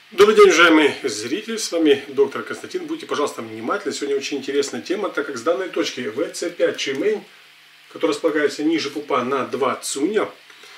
Добрый день, уважаемые зрители, с вами доктор Константин. Будьте, пожалуйста, внимательны. Сегодня очень интересная тема, так как с данной точки ВЦ5 Чимэнь, которая располагается ниже пупа на 2 цуня,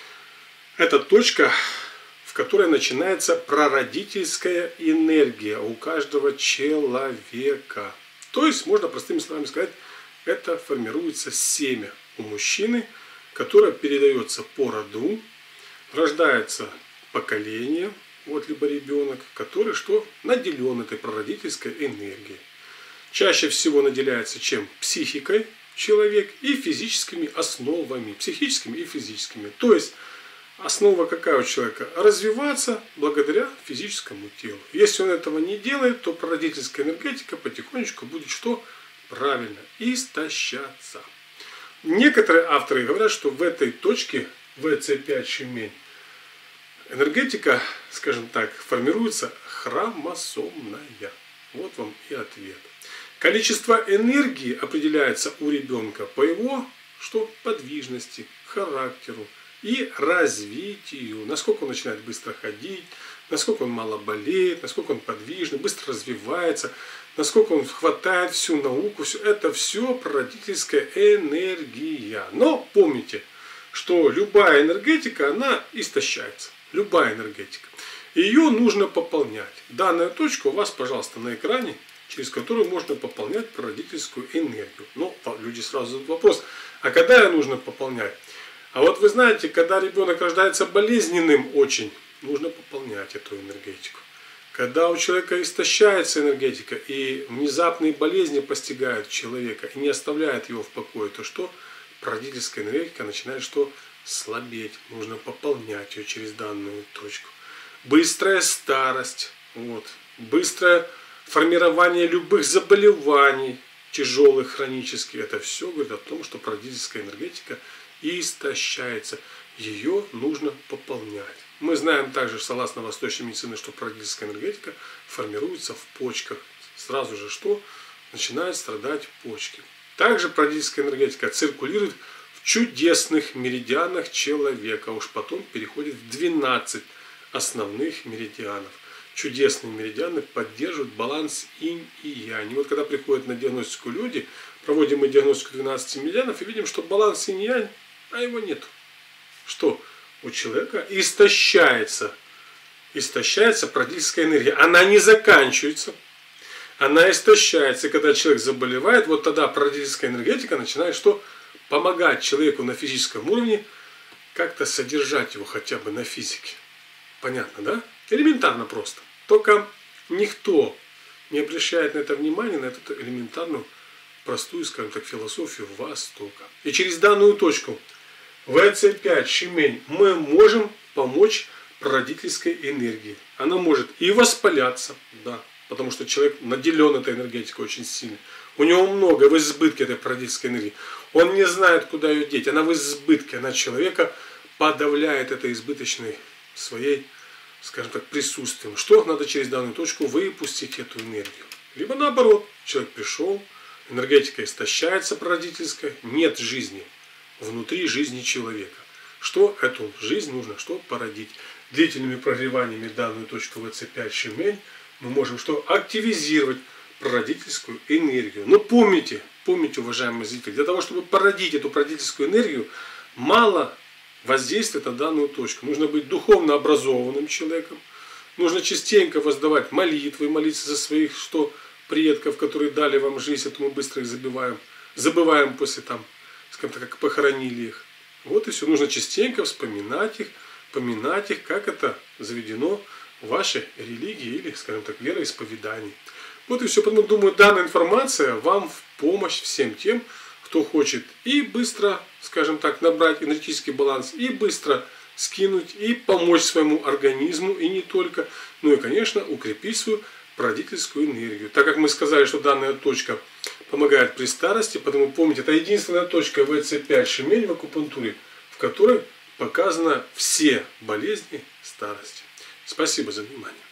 это точка, в которой начинается прародительская энергия у каждого человека. То есть, можно простыми словами сказать, это формируется семя у мужчины, которое передается по роду, рождается поколение, либо ребенок, который наделен этой прародительской энергией. Чаще всего наделяется чем? Психикой человек и физическими основами, психическими и физическими. То есть основа какая у человека? Развиваться благодаря физическому телу. Если он этого не делает, то прародительская энергетика потихонечку будет правильно истощаться. Некоторые авторы говорят, что в этой точке ВЦ5 Чимэнь энергетика, скажем так, формируется хромосомная. Вот вам и ответ. Количество энергии определяется у ребенка по его подвижности, характеру и развитию. Насколько он начинает быстро ходить, насколько он мало болеет, насколько он подвижный, быстро развивается, насколько он хватает всю науку. Это все прародительская энергия. Но помните, что любая энергетика, она истощается. Любая энергетика. Ее нужно пополнять. Данная точка у вас, пожалуйста, на экране, через которую можно пополнять прародительскую энергию. Но люди сразу задают вопрос, а когда ее нужно пополнять? А вот вы знаете, когда ребенок рождается болезненным очень, нужно пополнять эту энергетику. Когда у человека истощается энергетика и внезапные болезни постигают человека и не оставляют его в покое, то прародительская энергетика начинает слабеть. Нужно пополнять ее через данную точку. Быстрая старость, быстрое формирование любых заболеваний, тяжелых, хронических. Это все говорит о том, что прародительская энергетика истощается. Ее нужно пополнять. Мы знаем также, согласно восточной медицине, что прародительская энергетика формируется в почках. Сразу же начинают страдать почки. Также прародительская энергетика циркулирует в чудесных меридианах человека. Уж потом переходит в 12 основных меридианов. Чудесные меридианы поддерживают баланс инь и янь. И когда приходят на диагностику люди, проводим мы диагностику 12 меридианов и видим, что баланс инь и янь, а его нет. У человека истощается прародительская энергия. Она не заканчивается. Она истощается. И когда человек заболевает, тогда прародительская энергетика начинает помогать человеку на физическом уровне как-то содержать его хотя бы на физике. Понятно, да? Элементарно просто. Только никто не обращает на это внимание, на эту элементарную, простую, скажем так, философию Востока. И через данную точку ВЦ5 Чимэнь мы можем помочь прародительской энергии. Она может и воспаляться, да, потому что человек наделен этой энергетикой очень сильно. У него много, в избытке этой прародительской энергии. Он не знает, куда ее деть. Она в избытке. Она человека подавляет этой избыточной своей, скажем так, присутствием. Надо через данную точку выпустить эту энергию. Либо наоборот, человек пришел, энергетика истощается прародительская, нет жизни внутри жизни человека. Эту жизнь нужно породить? Длительными прогреваниями данную точку ВЦ5 Чимэнь мы можем активизировать прародительскую энергию. Но помните, уважаемые зрители, для того, чтобы породить эту прародительскую энергию, мало воздействовать на данную точку. Нужно быть духовно образованным человеком. Нужно частенько воздавать молитвы, молиться за своих предков, которые дали вам жизнь, это мы быстро их забываем после скажем так, как похоронили их. И все. Нужно частенько вспоминать их, поминать их, как это заведено в вашей религии или, скажем так, вероисповедании. И все. Поэтому, думаю, данная информация вам в помощь всем тем, кто хочет и быстро, скажем так, набрать энергетический баланс, и быстро скинуть, и помочь своему организму, и не только. И, конечно, укрепить свою прародительскую энергию. Так как мы сказали, что данная точка помогает при старости, потому помните, это единственная точка ВЦ5 Чимэнь в акупунктуре, в которой показаны все болезни старости. Спасибо за внимание.